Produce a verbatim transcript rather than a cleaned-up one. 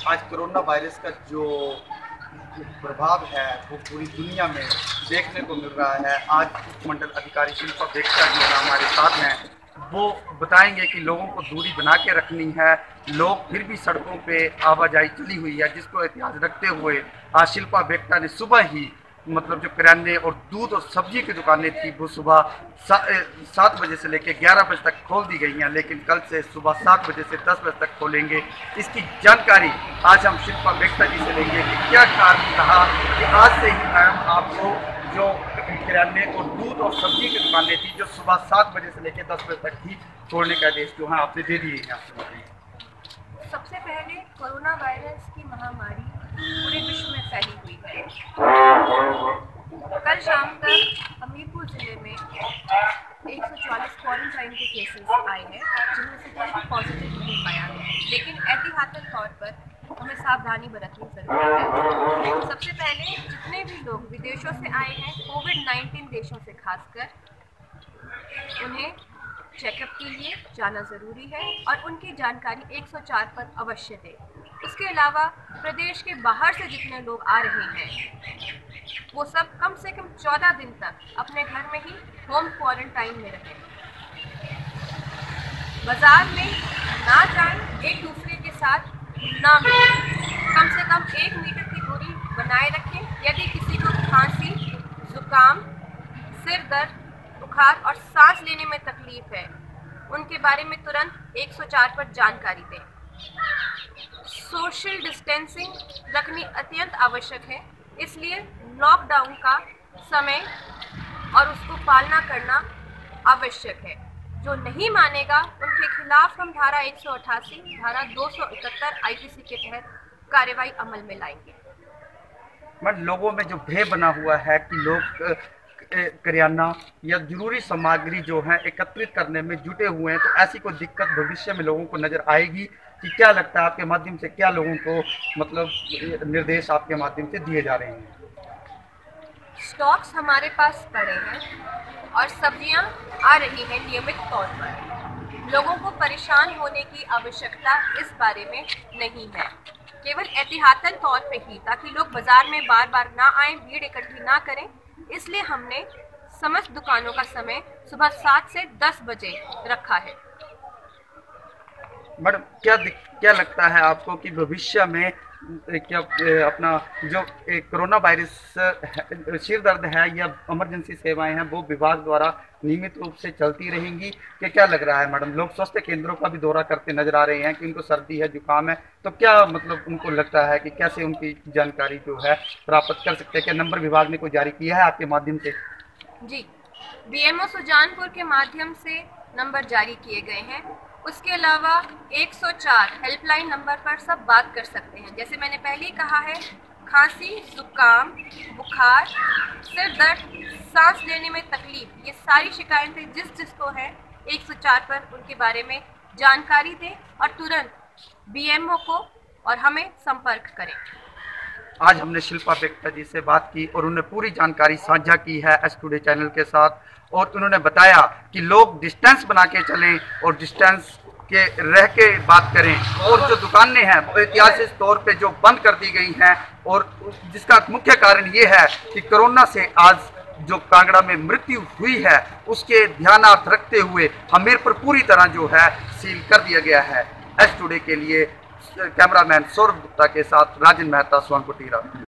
आज corona virus का जो प्रभाव है वो पूरी दुनिया में देखने को मिल रहा है। आज उपमंडल अधिकारी शिल्पा बेक्टा जो है हमारे साथ हैं, वो बताएंगे कि लोगों को दूरी बना के रखनी है। लोग फिर भी सड़कों पे आवाजाही चली हुई है, जिसको एहतियात रखते हुए आज शिल्पा बेक्टा ने सुबह ही मतलब जो किराने और दूध और सब्जी की दुकानें थी वो सुबह सा, सात बजे से लेकर ग्यारह बजे तक खोल दी गई हैं, लेकिन कल से सुबह सात बजे से दस बजे तक खोलेंगे। इसकी जानकारी आज हम शिल्पा बेक्टा जी से लेंगे कि क्या कारण रहा कि आज से ही मैम आपको जो किराने और दूध और सब्जी की दुकानें थी जो सुबह सात बजे से लेकर दस बजे तक थी, खोलने का आदेश जो है आपने दे दिए हैं। सबसे पहले कोरोना वायरस की महामारी पूरे विश्व में फैली हुई है। कल शाम तक हमीरपुर जिले में एक सौ चालीस क्वारंटाइन के केसेस आए हैं, जिनमें से कोई भी पॉजिटिव नहीं पाया है, लेकिन एहतियातन तौर पर हमें सावधानी बरतनी जरूरी है। सबसे पहले जितने भी लोग विदेशों से आए हैं, कोविड नाइन्टीन देशों से खासकर, उन्हें चेकअप के लिए जाना ज़रूरी है और उनकी जानकारी एक सौ चार पर अवश्य दें। इसके अलावा प्रदेश के बाहर से जितने लोग आ रहे हैं वो सब कम से कम चौदह दिन तक अपने घर में ही होम क्वारंटाइन में रहें। बाजार में ना जाएं, एक दूसरे के साथ ना मिलें, कम से कम एक मीटर की दूरी बनाए रखें। यदि किसी को खांसी, जुकाम, सिर दर्द, बुखार और सांस लेने में तकलीफ है, उनके बारे में तुरंत एक सौ चार पर जानकारी दें। सोशल डिस्टेंसिंग रखनी अत्यंत आवश्यक है, इसलिए लॉकडाउन का समय और उसको पालना करना आवश्यक है। जो नहीं मानेगा उनके खिलाफ हम धारा एक सौ अट्ठासी, धारा दो सौ इकहत्तर आईपीसी के तहत कार्रवाई अमल में लाएंगे। मतलब लोगों में जो भय बना हुआ है कि लोग करियाना या जरूरी सामग्री जो है एकत्रित करने में जुटे हुए हैं, तो ऐसी कोई दिक्कत भविष्य में लोगों को नजर आएगी कि क्या लगता है आपके माध्यम से क्या लोगों को मतलब निर्देश आपके माध्यम से दिए जा रहे हैं? स्टॉक्स हमारे पास पड़े हैं और सब्जियां आ रही हैं नियमित तौर पर। लोगों को परेशान होने की आवश्यकता इस बारे में नहीं है, केवल एहतियातन तौर पे ही, ताकि लोग बाजार में बार बार ना आए, भीड़ इकट्ठी ना करें। इसलिए हमने समस्त दुकानों का समय सुबह सात से दस बजे रखा है। मैडम क्या क्या लगता है आपको कि भविष्य में क्या अपना जो कोरोना वायरस सिर दर्द है या इमरजेंसी सेवाएं हैं वो विभाग द्वारा नियमित रूप से चलती रहेंगी? क्या क्या लग रहा है मैडम? लोग स्वास्थ्य केंद्रों का भी दौरा करते नजर आ रहे हैं कि उनको सर्दी है, जुकाम है, तो क्या मतलब उनको लगता है कि कैसे उनकी जानकारी जो है प्राप्त कर सकते हैं? क्या नंबर विभाग ने कोई जारी किया है आपके माध्यम से? जी, एसडीएम सुजानपुर के माध्यम से नंबर जारी किए गए हैं। उसके अलावा एक सौ चार हेल्पलाइन नंबर पर सब बात कर सकते हैं। जैसे मैंने पहले ही कहा है, खांसी, जुकाम, बुखार, सिर दर्द, सांस लेने में तकलीफ, ये सारी शिकायतें जिस जिसको है एक सौ चार पर उनके बारे में जानकारी दें और तुरंत बीएमओ को और हमें संपर्क करें। आज हमने शिल्पा बेक्टा जी से बात की और उन्होंने पूरी जानकारी साझा की है एस टुडे चैनल के साथ, और उन्होंने बताया कि लोग डिस्टेंस बना के चलें और डिस्टेंस के रह के बात करें, और जो दुकानें हैं वो ऐतिहासिक तौर पे जो बंद कर दी गई हैं, और जिसका मुख्य कारण ये है कि कोरोना से आज जो कांगड़ा में मृत्यु हुई है उसके ध्यानार्थ रखते हुए हमीरपुर पूरी तरह जो है सील कर दिया गया है। एस टुडे के लिए कैमरामैन सौरभ गुप्ता के साथ राजन मेहता, सुजानपुर।